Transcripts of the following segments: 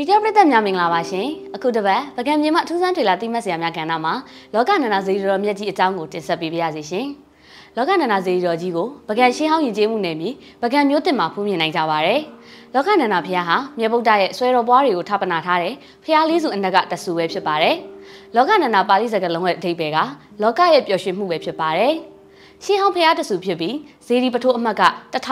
ဗီဒီယိုပရိသတ်များမင်္ဂလာပါရှင်အခုတစ်ပတ်ပကံမြေမှာထူးဆန်းထွေလာတိမတ်စရာများကဏ္ဍမှာလောကနန္ဒာဇေဒီတော်မြတ်ကြီးအကြောင်းကိုတင်ဆက်ပေးပါရစေရှင်လောကနန္ဒာဇေဒီတော်ကြီးကိုပကံရှင်းဟောင်းယဉ်ကျေးမှုနယ်မြေပကံမျိုးတင်မှာဖူးမြင်နိုင်ကြပါတယ်လောကနန္ဒာဘုရားဟာမြတ်ဗုဒ္ဓရဲ့ဆွဲတော်ပွားတွေကိုထပ်ပနာထားတဲ့ဘုရားလေးစုအနက်ကတဆူပဲဖြစ်ပါတယ်လောကနန္ဒာပါဠိစကားလုံးရဲ့အဓိပ္ပာယ်ကလောကရဲ့ပျော်ရွှင်မှုပဲဖြစ်ပါတယ်ရှင်းဟောင်းဘုရားတဆူဖြစ်ပြီးဇေဒီပထိုးအမှတ်က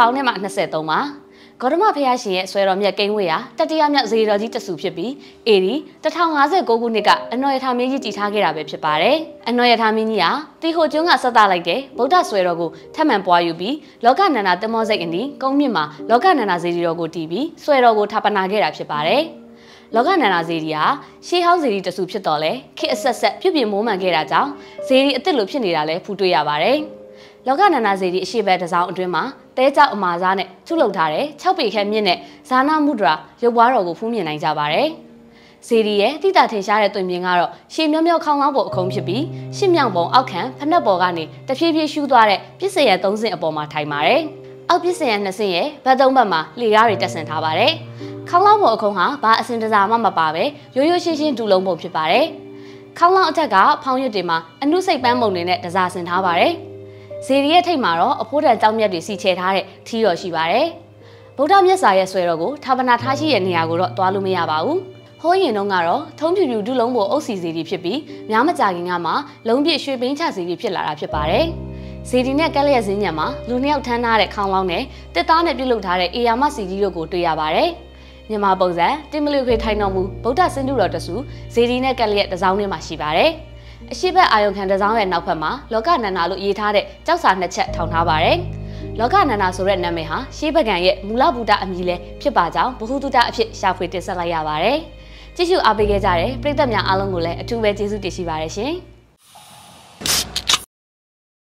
1023ပါဂေါတမဘုရားရှင်ရဲ့ဆွဲတော်မြတ်ကိန်းဝေးရာတတိယမြောက်ဇေဒီတော်ကြီးတဆူဖြစ်ပြီးအေဒီ1059ခုနှစ်ကအနော်ရထာမင်းကြီးတည်ထားခဲ့တာပဲဖြစ်ပါတယ်အနော်ရထာမင်းကြီးဟာတီဟိုကျွန်းကဆက်သလိုက်တဲ့ဗုဒ္ဓဆွဲတော်ကိုထပ်မံပွားယူပြီးလောကနန္ဒာတမောစိတ်အနီးကုန်းမြင့်မှာလောကနန္ဒာဇေဒီတော်ကိုတည်ပြီးဆွဲတော်ကိုထပ်ပနာခဲ့တာဖြစ်ပါတယ်လောကနန္ဒာဇေဒီဟာရှေးဟောင်းဇေဒီတဆူဖြစ်တော်လဲခေတ်အဆက်ဆက်ပြုပြင်မိုးမှန်ခဲ့တာကြောင့်ဇေဒီအစ်စ်လိုဖြစ်နေတာလဲဖူးတွေ့ရပါတယ်လောကနန္ဒာဇေဒီအရှိဘက်တစ်စောင်းအတွင်းမှာတဲကြောက်အမာစားနဲ့ထုလုပ်ထားတဲ့6ပေခန့်မြင့်တဲ့ဇာနာမုဒရာရုပ်ပွားတော်ကိုဖူးမြင်နိုင်ကြပါတယ်။ဇေဒီရဲ့တိတာထင်ရှားတဲ့တွင်ပြင်ကတော့ရှေမြောမြောခေါင်းလောင်းပေါ်အခုံးဖြစ်ပြီးရှစ်မြောင်ပုံအောက်ခံဖနက်ပေါ်ကနေတဖြည်းဖြည်းရှူးသွားတဲ့ပစ္စယံ3ဆင့်အပေါ်မှာထိုင်ပါတယ်။အောက်ပစ္စယံ2ဆင့်ရဲ့ဘက်3ဘက်မှာလှေကားတွေတက်ဆင်ထားပါတယ်။ခေါင်းလောင်းပေါ်အခုံးဟာဘာအစင်တစားမှမပါပဲရိုးရိုးရှင်းရှင်းဒူလုံးပုံဖြစ်ပါတယ်။ခေါင်းလောင်းအထက်ကဖောင်းရစ်တွေမှာအနုစိတ်ပန်းပုံတွေနဲ့တစားဆင်ထားပါတယ်။ဇေဒီရဲ့ထိပ်မှာတော့အဖိုးတန်ကြောင်မြတ်တွေစီချဲထားတဲ့ထီးတော်ရှိပါတယ်။ဗုဒ္ဓမြတ်စာရဲ့ဆွဲတော်ကိုဌာပနာထားရှိတဲ့နေရာကိုတော့တွားလို့မရပါဘူး။ဟိုးရင်တုန်းကတော့ထုံးဖြူဖြူဒုလုံးပေါ်အုပ်စီဇေဒီဖြစ်ပြီးများမကြခင်ကမှလုံးပြည့်ရွှေဘင်းချဇေဒီဖြစ်လာတာဖြစ်ပါတယ်။ဇေဒီနဲ့ကက်လျက်စင်းညံမှာလူနှစ်ယောက်ထမ်းထားတဲ့ခေါင်းလောင်းနဲ့တစ်သားနဲ့ပြုတ်လုထားတဲ့အေယာမစီကြီးတို့ကိုတွေ့ရပါတယ်။မြန်မာပုံစံတင်မလူခေထိုင်တော်မူဗုဒ္ဓစင်တုတော်တဆူဇေဒီနဲ့ကက်လျက်တစ်စောင်းထဲမှာရှိပါတယ်။အရှိဘက်အာယုံခံတစ်စောင်းရဲ့နောက်ဘက်မှာလောကနန္ဒာလို့ရေးထားတဲ့ကြောက်စာ2ချက်ထောင်ထားပါတယ်။လောကနန္ဒာဆိုတဲ့နာမည်ဟာရှေးဘဂံရဲ့မူလဗုဒ္ဓအမည်လည်းဖြစ်ပါကြောင်းဘုဟုတုတအဖြစ်ရှာဖွေတင်ဆက်လိုက်ရပါတယ်။ကြည့်ရှုအားပေးခဲ့ကြတဲ့ပရိသတ်များအားလုံးကိုလည်းအထူးပဲကျေးဇူးတင်ရှိပါတယ်ရှင်။